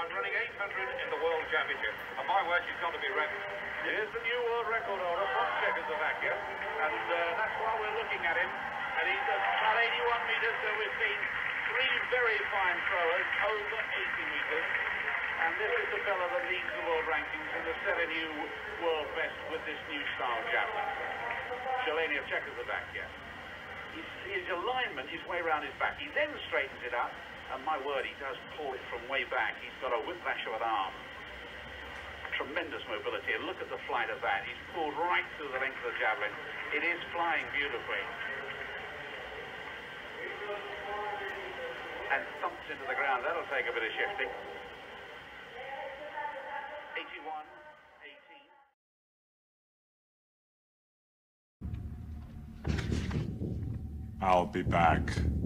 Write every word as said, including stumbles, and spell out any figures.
I'm running eight hundred in the World Championship, and my word, she's got to be ready. Here's the new world record holder from Czechoslovakia, and uh, that's why we're looking at him. And he's at about eighty-one metres, so we've seen three very fine throwers over eighty metres. And this is the fella that leads the world rankings and has set a new world best with this new style javelin. Sheleny of Czechoslovakia. His, his alignment is way around his back. He then straightens it up, and my word, he does pull it from way back. He's got a whiplash of an arm. Tremendous mobility, and look at the flight of that. He's pulled right through the length of the javelin. It is flying beautifully. And thumps into the ground. That'll take a bit of shifting. eighty-one, eighteen. I'll be back.